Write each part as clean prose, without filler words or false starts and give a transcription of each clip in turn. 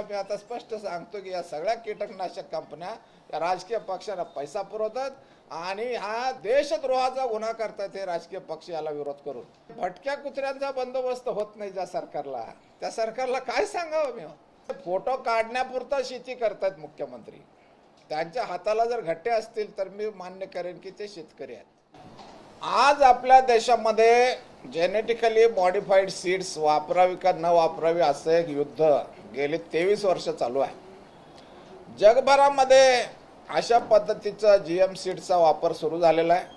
मी आता स्पष्ट सांगतो की या सगळ्या कीटकनाशक कंपन्या या राजकीय पक्षांना पैसा पुरवतात आणि हा देशद्रोहाचा गुन्हा करतात हे राजकीय पक्ष याला विरोध करून। भटक्या कुत्र्यांचा बंदोबस्त होत नाही ज्या सरकारला, त्या सरकारला काय सांगावं मी? फोटो काढण्यापुरता शेती करतात मुख्यमंत्री, त्यांच्या हाताला जर घट्टे असतील तर मी मान्य करेन की ते शेतकरी आहेत। आज आपल्या देशामध्ये जेनेटिकली मॉडिफाईड सीड्स वापरावी का न वापरावी असं एक युद्ध गेली 23 वर्ष चालू आहे। जगभरामध्ये अशा पद्धतीचा जीएम सीड्सचा वापर सुरू झालेला आहे,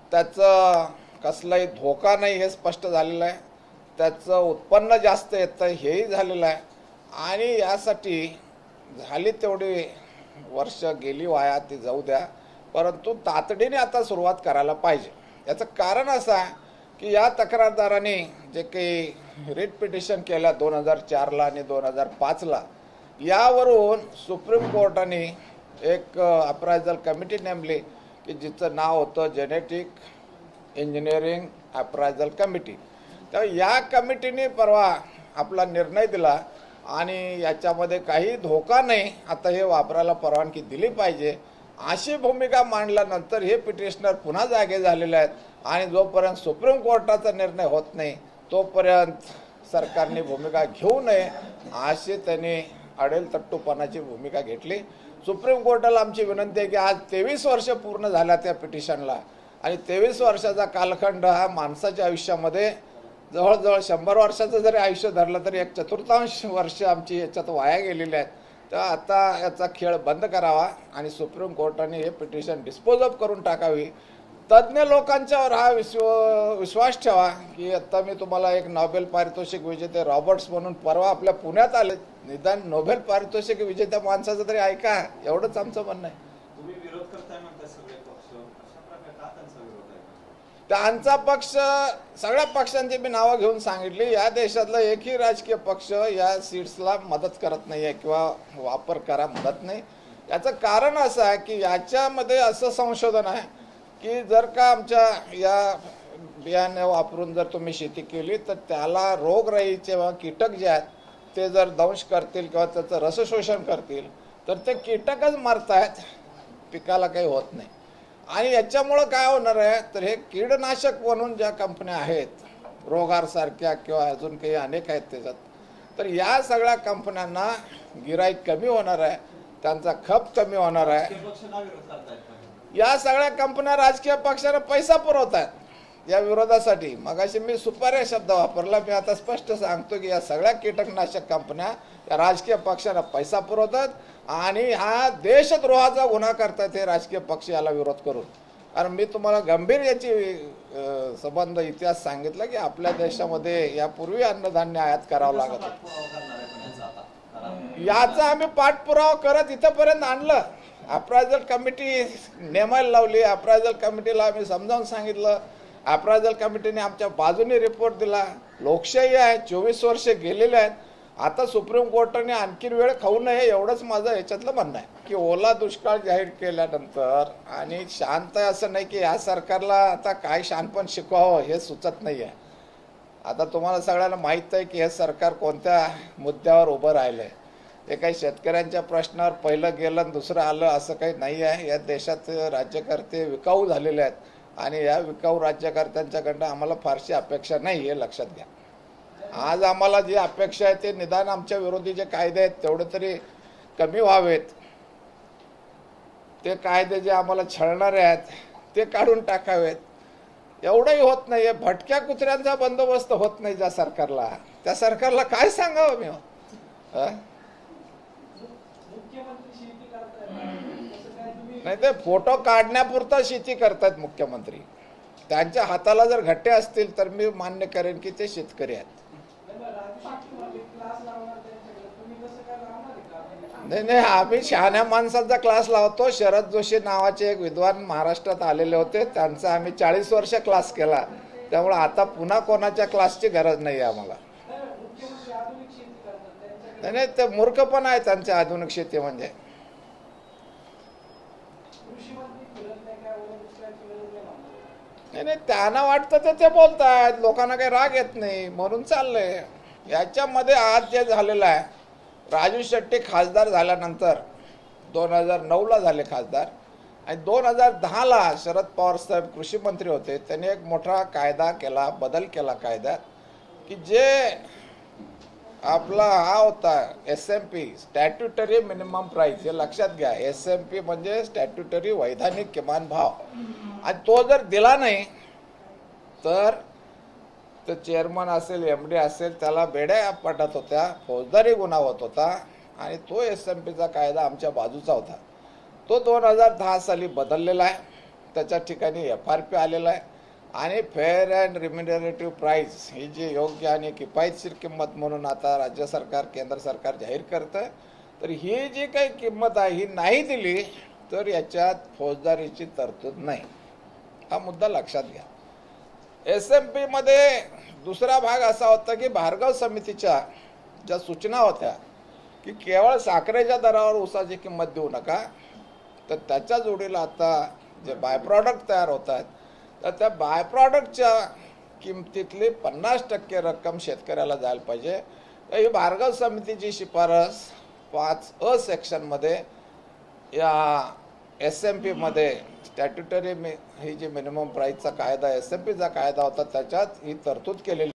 त्याचं कसलाही धोका नाही हे स्पष्ट झालेलं आहे, त्याचं उत्पन्न जास्त येतं हेही झालेलं आहे आणि यासाठी झाली तेवढी वर्ष गेली वाया ती जाऊ द्या, परंतु तातडीने आता सुरुवात करायला पाहिजे। याचं कारण असं आहे की या तक्रारदारांनी जे काही रिट पिटिशन केल्या 2004ला आणि 2005ला, यावरून सुप्रीम कोर्टाने एक अप्रायझल कमिटी नेमली की जिचं नाव होतं जेनेटिक इंजिनिअरिंग अप्रायझल कमिटी। तर या कमिटीने परवा आपला निर्णय दिला आणि याच्यामध्ये काही धोका नाही, आता हे वापरायला परवानगी दिली पाहिजे अशी भूमिका मांडल्यानंतर हे पिटिशनर पुन्हा जागे झालेले आहेत आणि जोपर्यंत सुप्रीम कोर्टाचा निर्णय होत नाही तोपर्यंत सरकारने भूमिका घेऊ नये अशी त्यांनी अडेलतट्टूपणाची भूमिका घेतली। सुप्रीम कोर्टाला आमची विनंती आहे की आज 23 वर्ष पूर्ण झाल्या त्या पिटिशनला आणि 23 वर्षाचा कालखंड हा माणसाच्या आयुष्यामध्ये जवळजवळ 100 वर्षाचं जरी आयुष्य धरलं तरी 1/4 वर्ष आमची याच्यात वाया गेलेली आहेत। तर आता याचा खेळ बंद करावा आणि सुप्रीम कोर्टाने हे पिटिशन डिस्पोज ऑफ करून टाकावी। तज्ज्ञ लोकांच्यावर हा विश्वास ठेवा की आता मी तुम्हाला एक नोबेल पारितोषिक विजेते रॉबर्ट्स म्हणून परवा आपल्या पुण्यात आले, निदान नोबेल पारितोषिक विजेत्या माणसाचं तरी ऐका, एवढंच आमचं म्हणणं आहे। तुम्ही विरोध करताय म्हणता सगळे पक्ष, अशा प्रकारे का त्यांचा विरोध आहे? त्यांचा पक्ष, सगळ्या पक्षांची मी नावं घेऊन सांगितली, या देशातला एकही राजकीय पक्ष या सीट्सला मदत करत नाही आहे किंवा वापर करा म्हणत नाही। याचं कारण असं आहे की याच्यामध्ये असं संशोधन आहे की जर का आमच्या या बियाणे वापरून जर तुम्ही शेती केली तर त्याला रोगराईचे किंवा कीटक जे आहेत ते जर दंश करतील किंवा त्याचं रसशोषण करतील तर ते कीटकच मरतायत, पिकाला काही होत नाही। आणि याच्यामुळं काय होणार आहे तर हे कीडनाशक म्हणून ज्या कंपन्या आहेत रोगारसारख्या किंवा अजून काही अनेक आहेत त्याच्यात, तर या सगळ्या कंपन्यांना गिराईक कमी होणार आहे, त्यांचा खप कमी होणार आहे। या सगळ्या कंपन्या राजकीय पक्षांना पैसा पुरवतात या विरोधासाठी। मगाशी मी सुपाऱ्या शब्द वापरला, मी आता स्पष्ट सांगतो की या सगळ्या कीटकनाशक कंपन्या या राजकीय पक्षांना पैसा पुरवतात आणि हा देशद्रोहाचा गुन्हा करतात हे राजकीय पक्ष याला विरोध करून। कारण मी तुम्हाला गंभीर याची संबंध इतिहास सांगितला की आपल्या देशामध्ये यापूर्वी अन्नधान्य आयात करावं लागत होतं, याचा आम्ही पाठपुरावा करत इथंपर्यंत आणलं। अप्रायझल कमिटी नेमायला लावली, अप्रायझल कमिटीला आम्ही समजावून सांगितलं, अप्रायझल कमिटीने आमच्या बाजूने रिपोर्ट दिला। लोकशाही आहे, 24 वर्ष गेलेले आहेत, आता सुप्रीम कोर्टाने आणखीन वेळ खाऊ नये एवढंच माझं याच्यातलं म्हणणं आहे की ओला दुष्काळ जाहीर केल्यानंतर आणि शांत आहे असं नाही की या सरकारला आता काय शहाणपण शिकवावं हे सुचत नाही आहे। आता तुम्हाला सगळ्यांना माहीत आहे की हे सरकार कोणत्या मुद्द्यावर उभं राहिलं आहे। हे काही शेतकऱ्यांच्या प्रश्नावर पहिलं गेलं आणि दुसरं आलं असं काही नाही आहे। या देशात राज्यकर्ते विकाऊ झालेले आहेत आणि या विकाऊ राज्यकर्त्यांच्याकडनं आम्हाला फारशी अपेक्षा नाही हे लक्षात घ्या। आज आम्हाला जी अपेक्षा आहे ते निदान आमच्या विरोधी जे कायदे आहेत तेवढे तरी कमी व्हावेत, ते कायदे जे आम्हाला छळणारे आहेत ते काढून टाकावेत, एवढंही होत नाही आहे। भटक्या कुत्र्यांचा बंदोबस्त होत नाही ज्या सरकारला, त्या सरकारला काय सांगावं मी? नाही, ते फोटो काढण्यापुरता शेती करतात मुख्यमंत्री, त्यांच्या हाताला जर घट्टे असतील तर मी मान्य करेन की ते शेतकरी आहेत। नाही नाही, आम्ही शहाण्या माणसाचा क्लास लावतो। शरद जोशी नावाचे एक विद्वान महाराष्ट्रात आलेले होते, त्यांचा आम्ही 40 वर्ष क्लास केला, त्यामुळे आता पुन्हा कोणाच्या क्लासची गरज नाही आहे आम्हाला। नाही नाही, ते मूर्खपण आहे त्यांच्या आधुनिक शेती म्हणजे। नाही नाही, त्यांना वाटतं तर ते बोलतायत, लोकांना काही राग येत नाही म्हणून चाललंय। याच्यामध्ये आज जे झालेलं आहे राजू शेट्टी खासदार झाल्यानंतर 2009ला झाले खासदार आणि 2010ला शरद पवार साहेब कृषी मंत्री होते. त्यांनी एक मोठा कायदा केला, बदल केला कायद्यात, की जे आपला हा होता SMP स्टॅट्युटरी मिनिमम प्राइस, हे लक्षात घ्या. SMP म्हणजे स्टॅट्युटरी वैधानिक किमान भाव, आणि तो जर दिला नाही तर चेअरमन असेल, MD असेल, त्याला बेड्या पडत होत्या, फौजदारी गुन्हा होत होता. आणि तो SMPचा कायदा आमच्या बाजूचा होता. तो 2010 साली बदललेला आहे. त्याच्या ठिकाणी FRP आलेला आहे आणि फेअर अँड रिम्युनरेटिव्ह प्राईस ही जी योग्य आणि किफायतशीर किंमत म्हणून आता राज्य सरकार, केंद्र सरकार जाहीर करतं. तर ही जी काही किंमत आहे ही नाही दिली तर याच्यात फौजदारीची तरतूद नाही. हा मुद्दा लक्षात घ्या. SMP मध्ये दुसरा भाग असा होता की भार्गव समितीच्या ज्या सूचना होत्या की केवळ साखरेच्या दरावर ऊसाची किंमत देऊ नका, तर त्याच्या जोडीला आता जे बाय प्रॉडक्ट तयार होत आहेत तर त्या बाय प्रॉडक्टच्या किमतीतली 50% रक्कम शेतकऱ्याला जायला पाहिजे. तर ही भार्गव समितीची शिफारस 5A सेक्शनमध्ये या SMP मध्ये स्टॅट्युटरी ही जी मिनिमम प्राईसचा कायदा, SMPचा कायदा होता, त्याच्यात ही तरतूद केलेली